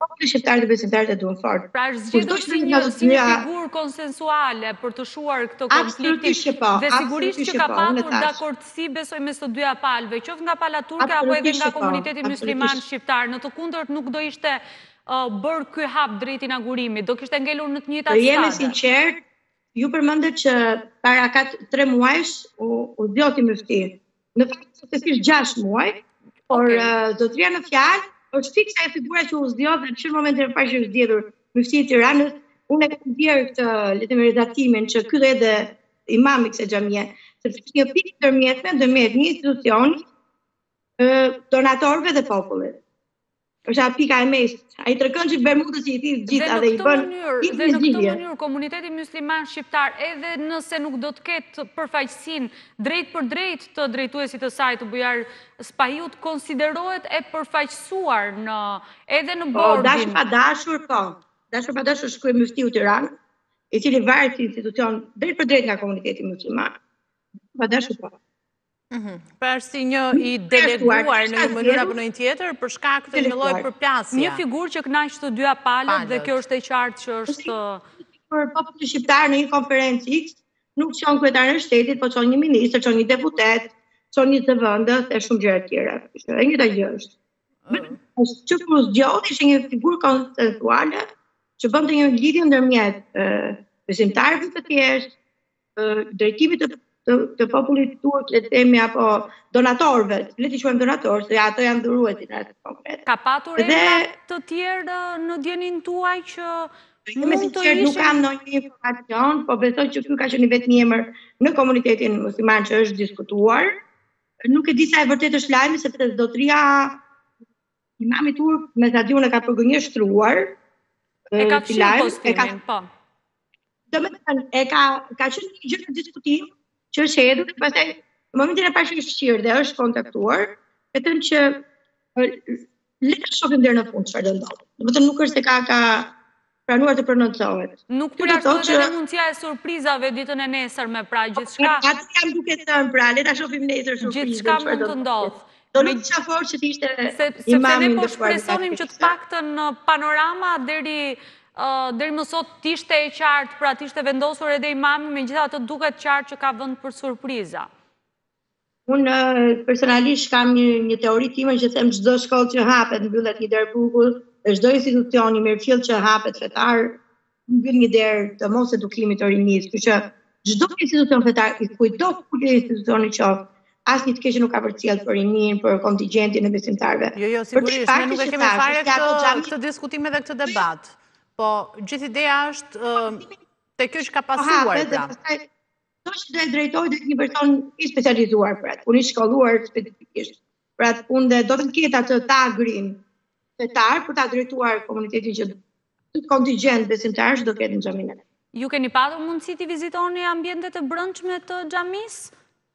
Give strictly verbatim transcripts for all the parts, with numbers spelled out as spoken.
populli shqiptarë dhe besimtarët e duan fort. Pra është zgjedhur si një si një figurë konsensuale për të shuar këtë konfliktin dhe sigurisht që ka patur dakordësi besoj mes të dyja palëve, qoftë nga pala turke apo edhe nga komuniteti musliman shqiptar. Në të kundërt nuk do ishte bërë ky hap drejt inaugurimit, do kishte ngelur në të njëjtat stade. Jemi sinqert, ju përmendet që para katë tre muajsh u zgjoti mufti. Në fakt suksesisht gjashtë muaj, por zotëria në fjalë është fiksa e figura që u zgjodh dhe në çdo moment e parë që është zgjedhur mufti i Tiranës, unë e kam bjerë këtë lejmëritatimin që ky do edhe imam i kësaj xhamie, sepse është një pikë ndërmjetme ndërmjet një institucioni, donatorëve dhe popullit. Është atë pika e mesit. Ai tregon që Bermudës i thith gjitha dhe i bën. Dhe në këtë mënyrë komuniteti musliman shqiptar, edhe nëse nuk do të ketë përfaqësinë drejt për drejt të drejtuesit të saj të Bujar Spahiut, konsiderohet e përfaqësuar në edhe në bordin. Po, dashur pa dashur, po. Dashur pa dashur shkruaj muftiu i Tiranës, i cili varet si institucion drejt për drejt nga komuniteti musliman. Pa dashur po. Pra është si një i deleguar në një mënyrë apo në një tjetër për shkak të një lloj përplasje. Një figurë që kënaq të dyja palët dhe kjo është e qartë që është për popullin shqiptar në një konferencë X, nuk çon kryetari i shtetit, po çon një ministër, çon një deputet, çon një zëvendës e shumë gjëra të tjera. E njëjta gjë është. Është që kur zgjodhi ishte një figurë konsensuale që bënte një lidhje ndërmjet besimtarëve të thjeshtë, drejtimit të të popullit turk, le të themi, apo donatorëve, le të quajmë donatorë, se ato janë dhuruesi në atë konkret. Ka patur emra të tjerë në djenin tuaj që mund të ishin? Nuk kam ndonjë informacion, po besoj që ky ka qenë vetëm një emër në komunitetin musliman që është diskutuar. Nuk e di sa e vërtet është lajmi, sepse zotëria imami turk me sa diun e ka përgënjeshtruar. E ka fshirë postimin, po. Domethënë, e ka ka qenë një gjë në diskutim që është hedhur, dhe pastaj në momentin e parë që është shqirë dhe është kontaktuar, e thënë që le të shohim deri në fund çfarë do ndodhë. Domethënë nuk është se ka ka pranuar të prononcohet. Nuk përjashtohet edhe mundësia e surprizave ditën e nesërme, pra gjithçka. Atë jam duke thënë, pra le ta shohim nesër surprizën. Gjithçka mund të ndodhë. Do nuk isha fort që të ishte sepse ne po shpresonim që të paktën panorama deri deri më sot t'ishte e qartë, pra t'ishte vendosur edhe imami, megjithatë duket qartë që ka vend për surpriza. Unë personalisht kam një, një teori time që them çdo shkollë që hapet mbyllet një derë bukur, dhe çdo institucion i mirëfill që hapet fetar mbyll një derë të mos edukimit të rinisë. Kështu që çdo institucion fetar, i kujdo kujt institucioni qoftë, asnjë të keq nuk ka përcjell për rinin, për kontingjentin e besimtarëve. Jo, jo, sigurisht, ne nuk e kemi fare këtë, këtë diskutim edhe këtë debat. Po, gjithë ideja është te kjo që ka pasuar, pra. Do që do e drejtoj dhe një person i specializuar për atë, unë i shkolluar specifikisht për atë punë dhe do të ketë atë tagrin fetar për ta drejtuar komunitetin që të kontingjent besimtarësh do ketë në xhamin e. Ju keni patur mundësi të vizitoni ambientet e brendshme të xhamisë?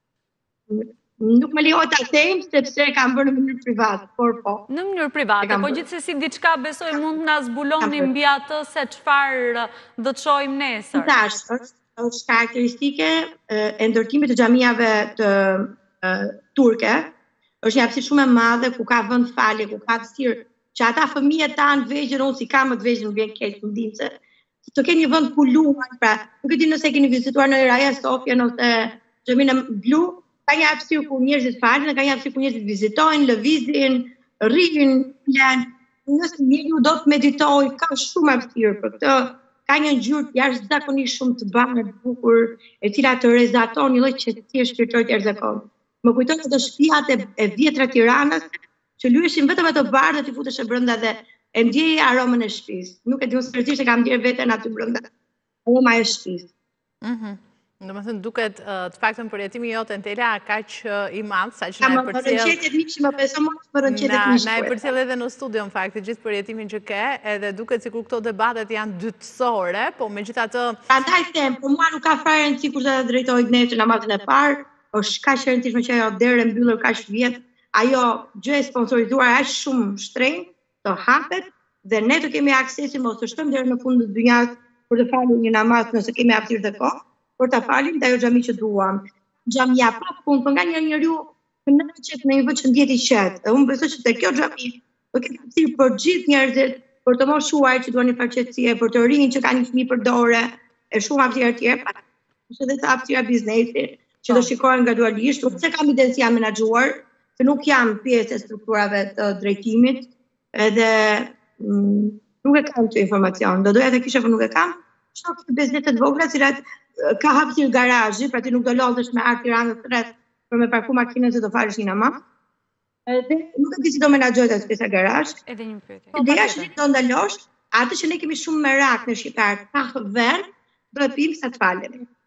Nuk më lejohet ta them sepse kam bërë në mënyrë private, por po. Në mënyrë private, po gjithsesi diçka besoj mund na zbuloni mbi atë se çfarë do të shohim nesër. Tash, është karakteristike e ndërtimit të xhamiave të turke. Është një hapësirë shumë e madhe ku ka vend falje, ku ka hapësirë që ata fëmijët tanë vegjël, unë si kam më të vegjël më vjen keq të ndihmse. Të kenë një vend ku luajnë, pra, nuk e di nëse keni vizituar në Hagia Sophia ose xhamin e blu. Ka një hapësirë ku njerëzit falen, ka një hapësirë ku njerëzit vizitojnë, lëvizin, rrinë, plan. Nëse njeriu do të meditojë, ka shumë hapësirë për këtë. Ka një ngjyrë jashtëzakonisht shumë të bardhë, e bukur, e cila të rrezaton një lloj qetësie shpirtërore të jashtëzakonshme. Më kujton ato shtëpiat e vjetra Tiranës, që lyeshin vetëm ato bardhë ti futesh brenda dhe e ndjeje aromën e shtëpisë. Nuk e di unë seriozisht e kam ndjer veten aty brenda. Aroma e shtëpisë. Mhm. Domethënë duket të paktën përjetimi jot Entela kaq i madh saqë na e përcjell. Më rënqetet miqë, më beso më më rënqetet miqë. Na e përcjell edhe në studio në fakt gjithë përjetimin që ke, edhe duket sikur këto debatet janë dytësore, po megjithatë. Prandaj them, po mua nuk ka fare rëndësi kur ta drejtoj nesër namazin e parë, është kaq e rëndësishme që ajo derë mbyllur kaq vjet, ajo gjë e sponsorizuar aq shumë shtrenjtë të hapet dhe ne të kemi aksesin mos të shkojmë deri në fund të dynjas për të falur një namaz nëse kemi hapësirë të kohë. Por ta falim te ajo xhami që duam. Xhamia pa punë, por nga një njeriu kënaqet në një vend që ndjet i qetë. Unë besoj që te kjo xhami do ketë hapësirë për gjithë njerëzit për të moshuar që duan një farqetësie, për të rinj që kanë një fëmijë për dore, e shumë hapësira tjera, është edhe të hapësira biznesi, që do shikohen gradualisht, unë se kam ide si jam menaxhuar, se nuk jam pjesë e strukturave të drejtimit, edhe nuk e kam të informacion, do doja të kisha, për nuk e kam, shok të bizneset vogla, cilat ka hapësirë garazhi, pra ti nuk do lodhesh me art Tiranës rreth për me parku makinën se do falësh një namaz. Edhe nuk e di si do menaxhohet atë pjesa garazh. Edhe një pyetje. Ideja është do ndalosh atë që ne kemi shumë merak në shqiptar, ka vend, do e pim sa të falemi.